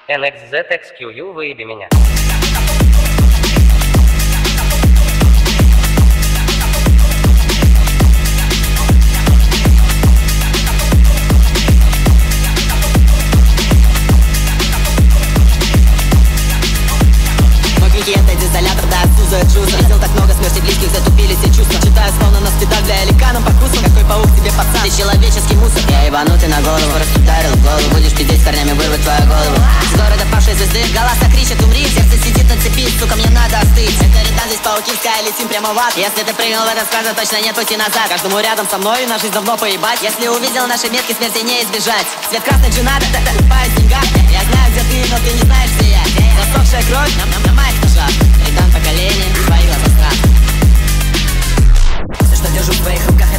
NXZXQU, выеби меня. Это дизолятор, да, Суза, Джуза. Видел так много смерти близких, затупили все чувства. Читаю словно на спидах для эликаном по вкусу. Какой паук тебе пацан, ты человеческий мусор. Я ебанутый на голову, раз ударил в голову. Будешь пиздеть, корнями вырвать твою голову. С города павшей звезды, голоса кричат, умри. Сердце сидит на цепи, сука, мне надо остыть. Это рядом здесь пауки, в скай, летим прямо в ад. Если ты прыгнул в этот скважин, точно нет пути назад. Каждому рядом со мной на жизнь давно поебать. Если увидел наши метки, смерти не избежать. Цвет красный джинада, купаюсь в деньгах. Я знаю, где ты, но ты не знаешь, где я. Засохшая кровь на моих ножах. Ритан поколения, твои глаза страх. Все, что держу в твоих руках,